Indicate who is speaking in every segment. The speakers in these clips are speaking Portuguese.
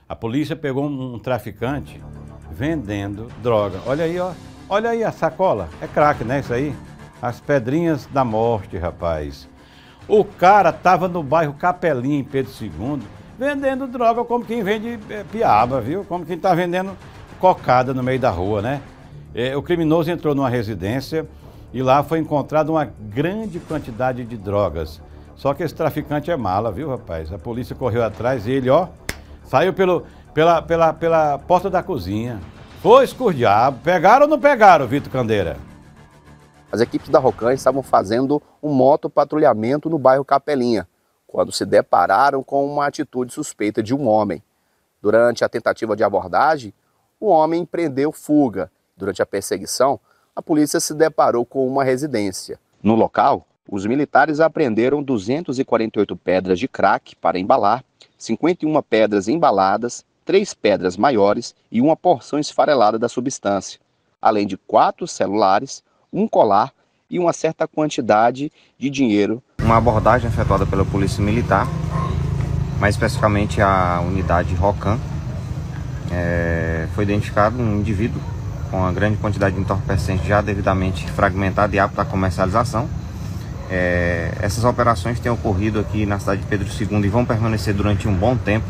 Speaker 1: A polícia pegou um traficante vendendo droga. Olha aí, ó. Olha aí a sacola. É crack, né, isso aí? As pedrinhas da morte, rapaz. O cara tava no bairro Capelinha, em Pedro II, vendendo droga como quem vende piaba, viu? Como quem tá vendendo cocada no meio da rua, né? O criminoso entrou numa residência e lá foi encontrada uma grande quantidade de drogas. Só que esse traficante é mala, viu, rapaz? A polícia correu atrás e ele, ó, saiu pela porta da cozinha. Foi escordiado. Pegaram ou não pegaram, Vitor Candeira?
Speaker 2: As equipes da Rocan estavam fazendo um motopatrulhamento no bairro Capelinha, quando se depararam com uma atitude suspeita de um homem. Durante a tentativa de abordagem, o homem empreendeu fuga. Durante a perseguição, a polícia se deparou com uma residência. No local, os militares apreenderam 248 pedras de crack para embalar, 51 pedras embaladas, 3 pedras maiores e uma porção esfarelada da substância, além de 4 celulares, um colar e uma certa quantidade de dinheiro.
Speaker 3: Uma abordagem efetuada pela Polícia Militar, mais especificamente a unidade Rocan, foi identificado um indivíduo com uma grande quantidade de entorpecente já devidamente fragmentado e apto à comercialização. Essas operações têm ocorrido aqui na cidade de Pedro II e vão permanecer durante um bom tempo.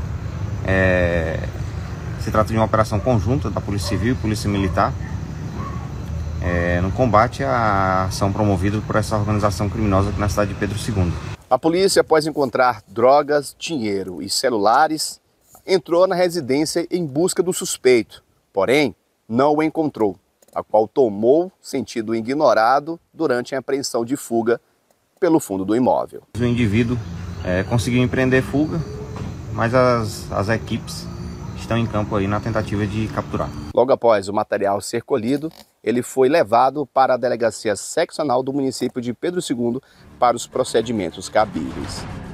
Speaker 3: Se trata de uma operação conjunta da Polícia Civil e Polícia Militar, no combate à ação promovida por essa organização criminosa aqui na cidade de Pedro II.
Speaker 2: A polícia, após encontrar drogas, dinheiro e celulares, entrou na residência em busca do suspeito, porém não o encontrou, a qual tomou sentido ignorado durante a apreensão de fuga pelo fundo do imóvel.
Speaker 3: O indivíduo conseguiu empreender fuga, mas as equipes estão em campo aí na tentativa de capturar.
Speaker 2: Logo após o material ser colhido, ele foi levado para a delegacia seccional do município de Pedro II para os procedimentos cabíveis.